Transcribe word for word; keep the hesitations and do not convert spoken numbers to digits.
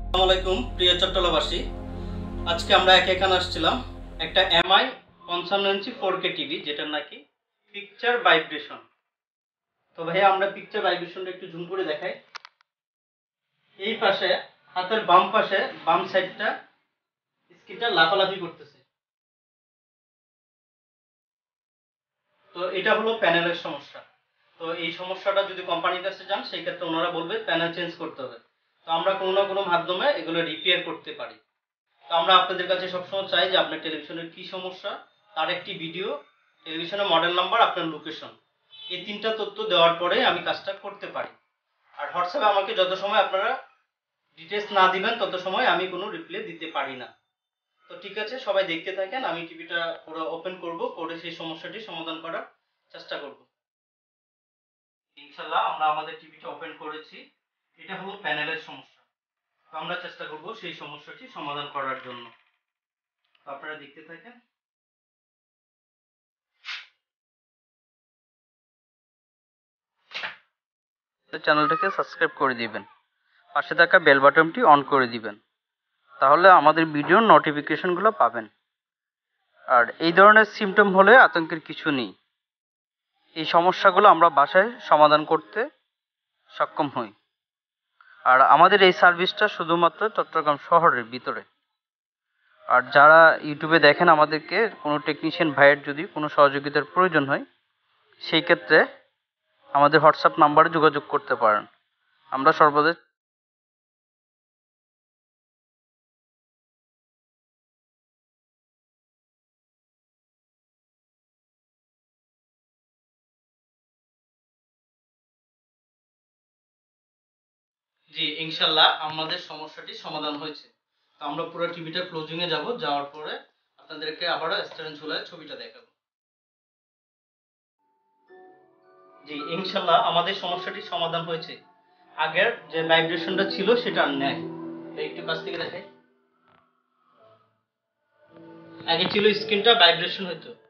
আসসালামু আলাইকুম প্রিয় চট্টলাবাসী, আজকে আমরা এক এখানে আসছিলাম একটা এমআই পঞ্চান্ন ইঞ্চি ফোর কে টিভি, যেটার নাকি পিকচার ভাইব্রেশন। তো ভাইয়া আমরা পিকচার ভাইব্রেশনটা একটু জুম করে দেখাই। এই পাশে হাতের বাম পাশে বাম সাইডটা স্ক্রিনটা লাফালাফি করতেছে। তো এটা হলো প্যানেলের সমস্যা। তো এই সমস্যাটা যদি কোম্পানির কাছে যান, সেই ক্ষেত্রে ওনারা বলবে প্যানেল চেঞ্জ করতে হবে। তো আমরা কোনো না কোনো মাধ্যমে এগুলো রিপেয়ার করতে পারি। তো আমরা আপনাদের কাছে সবসময় চাই যে আপনার টেলিভিশনের কি সমস্যা, তার একটি ভিডিও, টেলিভিশনের মডেল নাম্বার, আপনার লোকেশন, এই তিনটা তথ্য দেওয়ার পরে আমি কাজটা করতে পারি। আর হোয়াটসঅ্যাপে আমাকে যত সময় আপনারা ডিটেলস না দিবেন তত সময় আমি কোনো রিপ্লাই দিতে পারি না। তো ঠিক আছে, সবাই দেখতে থাকেন। আমি টিভিটা পুরো ওপেন করব, করে সেই সমস্যাটি সমাধান করার চেষ্টা করব। ইনশাআল্লাহ আমরা আমাদের টিভিটা ওপেন করেছি। এটা হলো প্যানেলের সমস্যা। তো আমরা চেষ্টা করব সেই সমস্যাটি সমাধান করার জন্য। আপনারা দেখতে থাকেন। চ্যানেলটাকে সাবস্ক্রাইব করে দিবেন, পাশে থাকা বেল বাটনটি অন করে দিবেন, তাহলে আমাদের ভিডিওর নোটিফিকেশনগুলো পাবেন। আর এই ধরনের সিমটম হলে আতঙ্কের কিছু নেই। এই সমস্যাগুলো আমরা বাসায় সমাধান করতে সক্ষম হই। আর আমাদের এই সার্ভিসটা শুধুমাত্র চট্টগ্রাম শহরের ভিতরে। আর যারা ইউটিউবে দেখেন আমাদেরকে, কোনো টেকনিশিয়ান ভাইয়ের যদি কোনো সহযোগিতার প্রয়োজন হয়, সেই ক্ষেত্রে আমাদের হোয়াটসঅ্যাপ নাম্বারে যোগাযোগ করতে পারেন। আমরা সর্বদা জি ইনশাল্লাহ আমাদের সমস্যাটি সমাধান হয়েছে। তো আমরা পুরো টিভিটা ক্লোজিং এ যাব, যাওয়ার পরে আপনাদেরকে আবারও স্ট্যান্ড ঝুলায় ছবিটা দেখাবো। জি ইনশাল্লাহ আমাদের সমস্যাটি সমাধান হয়েছে। আগের যে ভাইব্রেশনটা ছিল সেটা আর নেই। একটু কাছ থেকে দেখাই। আগে ছিল স্ক্রিনটা ভাইব্রেশন হতো,